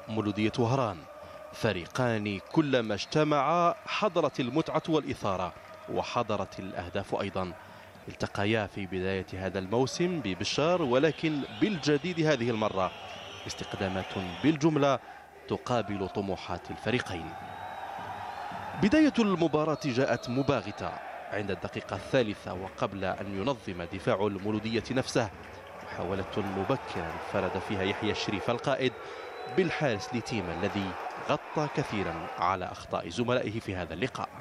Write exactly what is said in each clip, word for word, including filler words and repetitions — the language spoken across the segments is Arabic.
مولودية وهران، فريقان كلما اجتمعا حضرت المتعة والإثارة وحضرت الأهداف أيضا. التقيا في بداية هذا الموسم ببشار، ولكن بالجديد هذه المرة استقدامات بالجملة تقابل طموحات الفريقين. بداية المباراة جاءت مباغتة عند الدقيقة الثالثة، وقبل أن ينظم دفاع المولودية نفسه محاولة مبكرة انفرد فيها يحيى الشريف القائد بالحارس لتيما الذي غطى كثيرا على أخطاء زملائه في هذا اللقاء.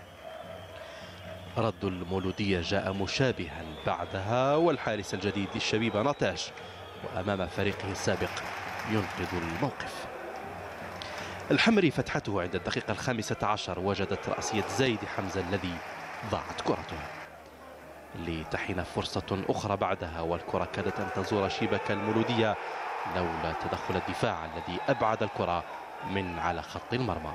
رد المولودية جاء مشابها بعدها، والحارس الجديد الشبيبة نطاش وأمام فريقه السابق ينقذ الموقف. الحمري فتحته عند الدقيقة الخامسة عشر، وجدت رأسية زايد حمزة الذي ضاعت كرته لتحين فرصة أخرى بعدها، والكرة كادت أن تزور شباك المولودية لولا تدخل الدفاع الذي أبعد الكرة من على خط المرمى.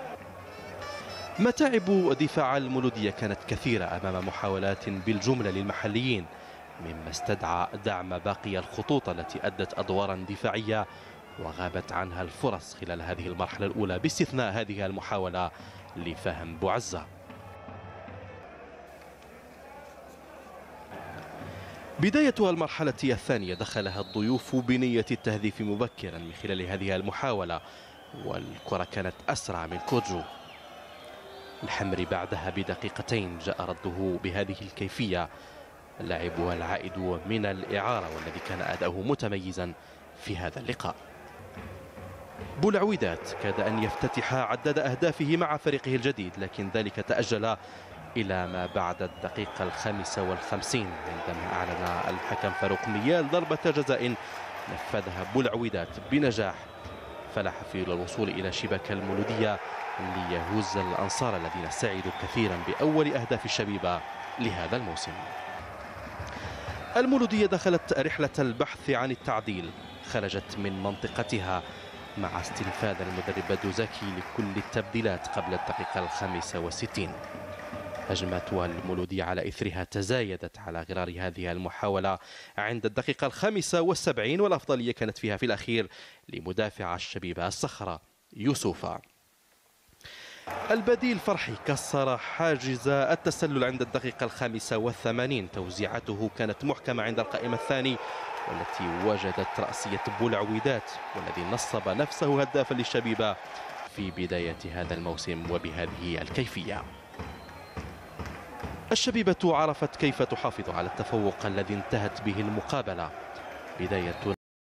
متاعب دفاع المولودية كانت كثيرة أمام محاولات بالجملة للمحليين، مما استدعى دعم باقي الخطوط التي أدت أدوارا دفاعية وغابت عنها الفرص خلال هذه المرحلة الأولى، باستثناء هذه المحاولة لفهم بوعزة. بداية المرحلة الثانية دخلها الضيوف بنية التهديف مبكرا من خلال هذه المحاولة، والكرة كانت أسرع من كوجو. الحمري بعدها بدقيقتين جاء رده بهذه الكيفية، اللاعب العائد من الإعارة والذي كان أداؤه متميزا في هذا اللقاء. بولعويدات كاد أن يفتتح عداد أهدافه مع فريقه الجديد، لكن ذلك تأجل إلى ما بعد الدقيقة الخامسة والخمسين عندما أعلن الحكم فاروق نيال ضربة جزاء نفذها بولعويدات بنجاح، فلاح في الوصول إلى شباك المولودية ليهز الأنصار الذين سعدوا كثيرا بأول أهداف الشبيبة لهذا الموسم. المولودية دخلت رحلة البحث عن التعديل، خرجت من منطقتها مع استنفاذ المدرب دوزاكي لكل التبديلات قبل الدقيقة الخامسة والستين. هجمات المولودية على إثرها تزايدت على غرار هذه المحاولة عند الدقيقة الخامسة والسبعين، والأفضلية كانت فيها في الأخير لمدافع الشبيبة الصخرة يوسوفا. البديل فرحي كسر حاجز التسلل عند الدقيقة الخامسة والثمانين، توزيعته كانت محكمة عند القائم الثاني والتي وجدت رأسية بولعويدات والذي نصب نفسه هدافا للشبيبة في بداية هذا الموسم وبهذه الكيفية. الشبيبة عرفت كيف تحافظ على التفوق الذي انتهت به المقابلة، بداية